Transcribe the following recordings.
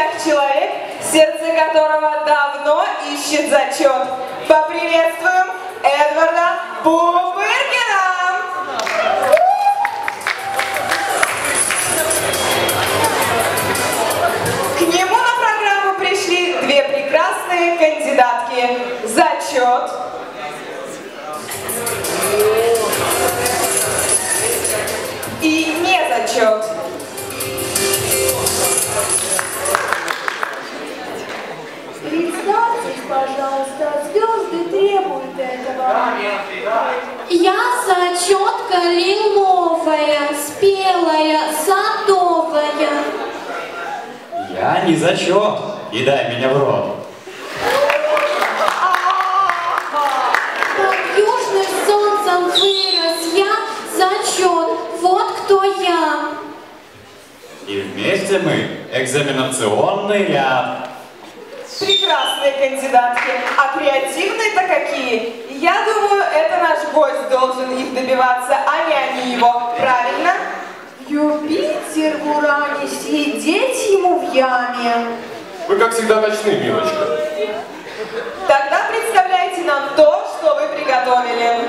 наш человек, сердце которого давно ищет зачет. Поприветствуем Эдварда Пупыркина! К нему на программу пришли две прекрасные кандидатки. Зачет и незачет. Представьтесь, пожалуйста, звезды требуют этого. Я зачетка лиловая, спелая, садовая. Я не зачет, и дай меня в рот. Под южным солнцем вырос я, зачет, вот кто я. И вместе мы экзаменационный ряд. Прекрасные кандидатки. А креативные-то какие? Я думаю, это наш гость должен их добиваться, а не они его. Правильно? Юпитер в Уране, сидеть ему в яме. Вы, как всегда, точны, милочка. Тогда представляйте нам то, что вы приготовили.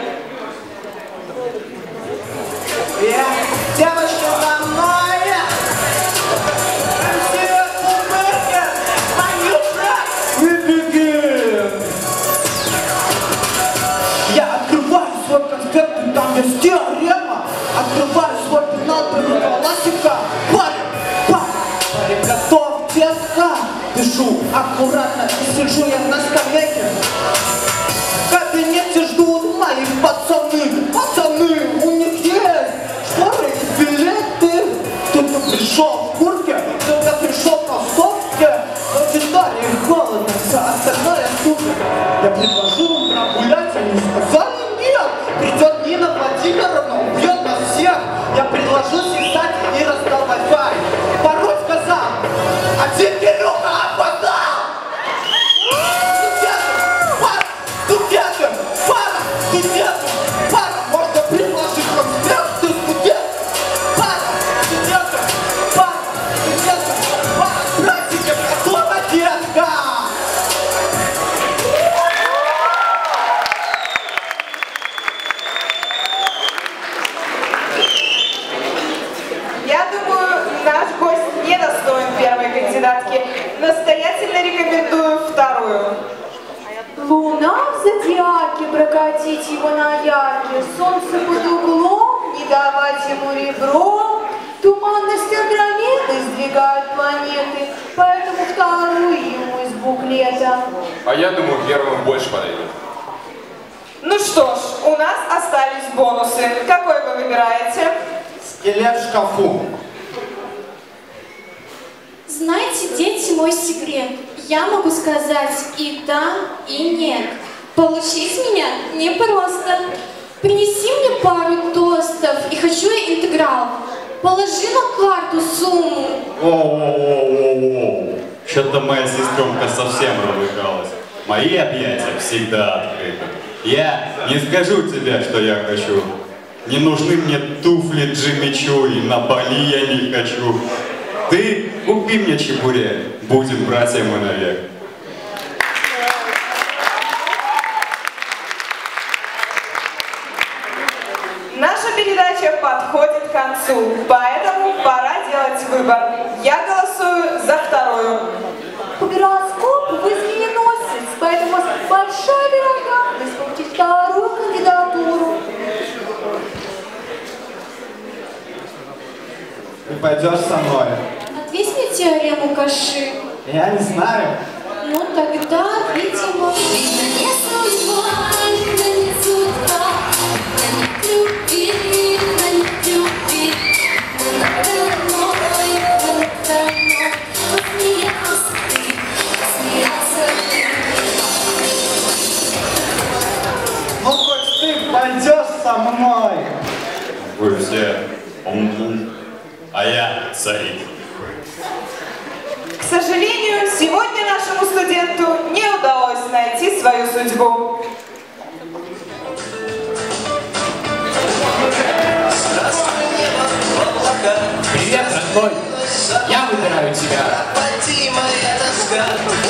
Девочка за мной! Я открываю свой конспект, и там есть теорема. Открываю свой пенал, беру классика. Парень, готов, детка. Пишу аккуратно и сижу я на скамейке. В кабинете ждут мои пацаны. Пацаны, у них есть шторы и билеты. Кто-то пришел в куртке, кто-то пришел в толстовке. В аудитории холодно, все остальное супер. Я предложил им прогулять, они сказали нет. Придет Нина Владимировна, убьет нас всех. Я предложил связать и раздал Wi-Fi. Порой сказал, а теперь опоздал! Студенты, пара, можно предложить конспект, ты студент. Пара, братики, готова, детка! Я думаю, наш гость недостоин первой кандидатки. Настоятельно рекомендую вторую. Луна в зодиаке, прокатить его на ярке. Солнце под углом, не давать ему ребром. Туманность Андромеды сдвигают планеты, поэтому вторую ему из буклета. А я думаю, первым больше подойдет. Ну что ж, у нас остались бонусы. Какой вы выбираете? Скелет в шкафу. Знаете, дети, мой секрет. Я могу сказать и да, и нет. Получить меня непросто. Принеси мне пару тостов, и хочу я интеграл. Положи на карту сумму. Воу-воу-воу-воу-воу. Что-то моя сестренка совсем развлекалась. Мои объятия всегда открыты. Я не скажу тебе, что я хочу. Не нужны мне туфли Джимми Чу, и на Бали я не хочу. Ты купи мне чебурек, будем братьям и навек. Наша передача подходит к концу, поэтому пора делать выбор. Я голосую за вторую. По гороскопу вы змееносец, поэтому у вас большая вероятность получить вторую кандидатуру. Ты пойдешь со мной? Ответь мне теорему Каши. Я не знаю. Ну тогда, видимо... Ну хоть ты пойдешь со мной. Вы все ум-ум, а я царик. К сожалению, сегодня нашему студенту не удалось найти свою судьбу. Привет, родной! Я выбираю тебя. неукротимая тоска.